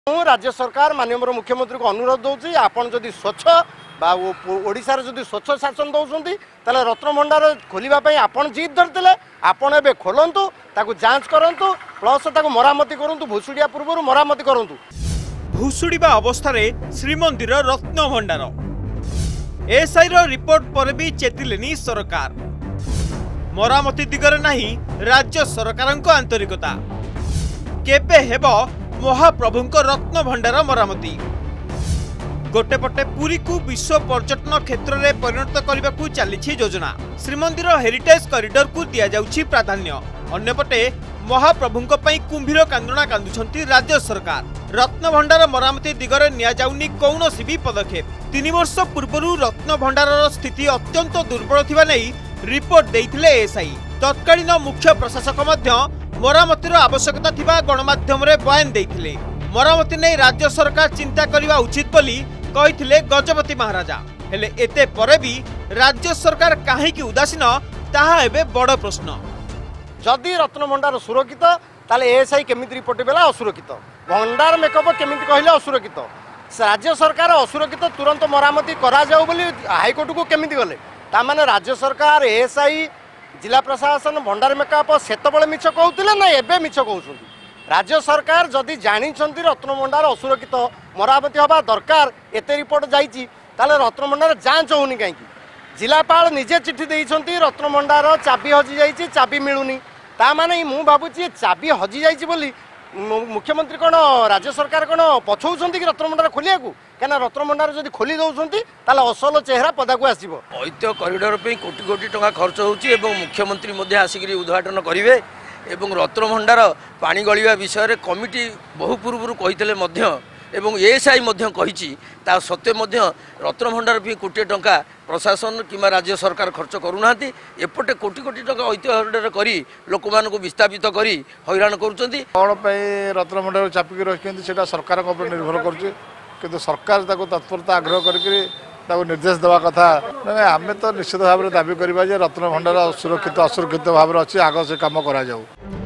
राज्य सरकार माननीय मुख्यमंत्री को अनुरोध दूसरी आपन जदि स्वच्छ ओडिशा रे जदि स्वच्छ शासन दौरान ताले रत्नभंडार खोलने आपन जीत धरते आपन एबे खोलंतु ताकू जांच करंतु प्लस ताकू मरामती करंतु भुसुड़िया पूर्व मरामती करंतु। भुसुड़िबा अवस्था रे श्रीमंदिर रत्नभंडार एएसआईर रिपोर्ट पर भी चेतिलेनी सरकार मरामती दिगरे नहीं राज्य सरकारक आंतरिकता केबे हेबो महाप्रभुंक रत्नभंडार मरामती गोटे पटे पुरी को विश्व पर्यटन क्षेत्र में परिणत करने को चली योजना श्रीमंदिर हेरिटेज कॉरिडोर को दि जाउछि प्राधान्य अन्यपटे महाप्रभुंक पई कुंभीर कांदणा कांदुछंती राज्य सरकार रत्नभंडार मरामती दिगरे निया जाउनी कौनसी भी पदक्षेप 3 वर्ष पूर्व रत्नभंडार स्थिति अत्यंत दुर्बल थिबा नै रिपोर्ट देइथिले एएसआई तत्कालीन मुख्य प्रशासक मध्य मरामतीर आवश्यकता थिबा गणमाध्यम रे बयान देइथिले मरामती नै राज्य सरकार चिंता करिवा उचित बोली कहिथिले गजपति महाराजा हेले एते परे भी राज्य सरकार काहे की उदासीन ताहा एबे बड़ प्रश्न। जदि रत्नभंडार सुरक्षित ताले एएसआई केमिति रिपोर्ट बेला असुरक्षित भंडार मेकअप केमिति कहले असुरक्षित राज्य सरकार असुरक्षित तुरंत मरामती करा जाऊ बोली हाईकोर्ट को केमिति गले ता माने राज्य सरकार एएसआई जिला प्रशासन भंडार मेकअप सेतबळे मिछ कहउतिले ना एबे मिछ कहउछंती। राज्य सरकार जदि जानिछंती रत्नभंडार असुरक्षित मरामती हवा दरकार एते रिपोर्ट जाइछि ताले रत्नभंडार जांच होउनी काई जिलापाल निजे चिट्ठी देइछंती रत्नभंडार चाबी हजि जाइछि चाबी मिलुनी ता माने मु भाबुछि चाबी हजि जाइछि बोली मुख्यमंत्री कौन राज्य सरकार कौन पछौछंती कि रत्नभंडार खोलिया को क्या रत्नभंडार जदि खोली दौरान ताले असल चेहरा पदा को आसीबो। ऐतिह्य कॉरिडोर पे कोटी कोटी टंका खर्च होउछि एवं मुख्यमंत्री मध्ये आसिकरी उद्घाटन करिवे एवं रत्नभंडार पानी गलिवा विषय रे कमिटी बहु पूर्व कहितले मध्य एवं एएसआई मध्य कहिछि ता सत्य मध्य रत्नभंडार भी कोटी टंका प्रशासन किंवा राज्य सरकार खर्च करूनाहांती एपटे कोटी कोटी टंका ऐतिह्य कॉरिडोर करी लोक मानको विस्थापित करी हैरान करूछंती कोन पे रत्नभंडार चापिक रखियंती सेटा सरकार को निर्भर करछि किंतु सरकार ताको तत्परता आग्रह करके ताको निर्देश देवा कथा आमे तो निश्चित भाव में दाबी करबा जे रत्नभंडार सुरक्षित असुरक्षित भाव में अछि आग से काम करा जाऊ।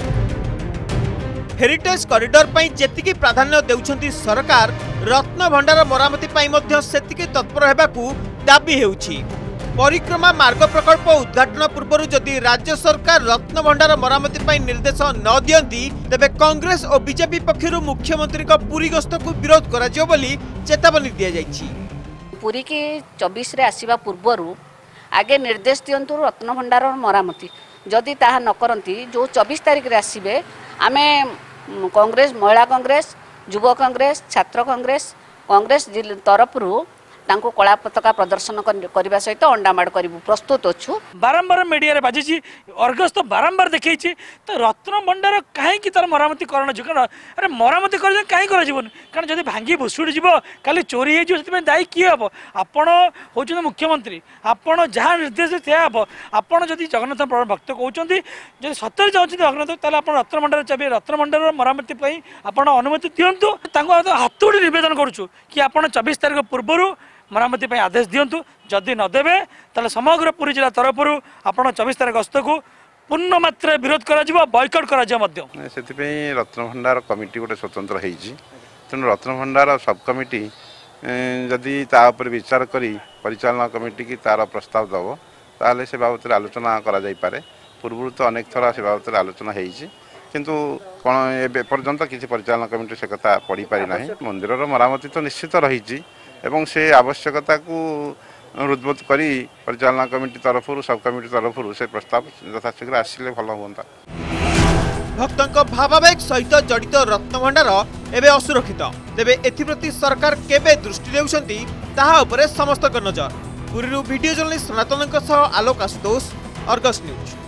हेरिटेज कॉरिडोर पई जेतिकी प्राधान्य देउछंती सरकार रत्नभंडार मरामती पई मध्य सेतिकी तत्पर हेबाकू दाबी हेउछि। परिक्रमा मार्ग प्रकल्प उद्घाटन पूर्व जदि राज्य सरकार रत्नभंडार मरामती पई निर्देश न दियंती तेबे कांग्रेस और बीजेपी पक्षरु मुख्यमंत्री को पुरी गस्त को विरोध करा जियो बोली चेतावनी दिया जाइछि। पुरी के 24 रे आसीबा पूर्वरु आगे निर्देश दियंतु रत्नभंडार मरामती जदि ताहा न करंती जो 24 तारिख रे आसीबे आमे कांग्रेस महिला कांग्रेस युवा कांग्रेस छात्र कांग्रेस कांग्रेस तरफरु तांको कला पताका प्रदर्शन करने सहित अंडामाड़ करू प्रस्तुत अच्छु। बारंबार मीडिया बाजी अर्गस तो बारंबार देखी तो रत्नभंडार कहीं तार मरामती करण अरे मरामती कर कहीं कारण जब भांगी भुसुड़ी जीव काली चोरी हो दायी किए हम आपण हूँ मुख्यमंत्री आपण जहाँ निर्देश दिया हम आपण जब जगन्नाथ भक्त कहते जब सतरे चाहते जगन्नाथ ताले आप रत्नभंडार चाबी रत्नभंडार मरामती आपण अनुमति दिंतु हाथ निवेदन करुँ कि आप 24 तारिख पूर्व मरामती आदेश दिंतु जदि नदेवे ताले समग्र पुरी जिला तरफरु आपण 24 तारिख गस्त को पूर्ण मात्रा विरोध करा बॉयकॉट करा रत्नभंडार कमिटी गोटे स्वतंत्र होती तेणु रत्नभंडार सब कमिटी जदि तापर विचार करी परिचालना कमिटी की तार प्रस्ताव दब ताले से बाबद आलोचना करा जाई पारे पूर्व तो अनेक थर से बाबद आलोचना होती किंतु कौन एपर्यंत किसी परिचालना कमिटी से कथा पढ़ी पारि ना मंदिर मरामती तो निश्चित रही एवं से आवश्यकता को हृदबोध करी परिचालना कमिटी तरफ सब कमिटी तरफ से प्रस्ताव यथाशीघ्र आसिले भल हुंता। भक्तों भावावेग सहित जड़ित रत्नभंडार एवं असुरक्षित तेबे एथिप्रति सरकार केबे दृष्टि देउछंती ताहा उपरे समस्त नजर। पुरीरू video journalist Sanatan Alok Ashutosh Argus news.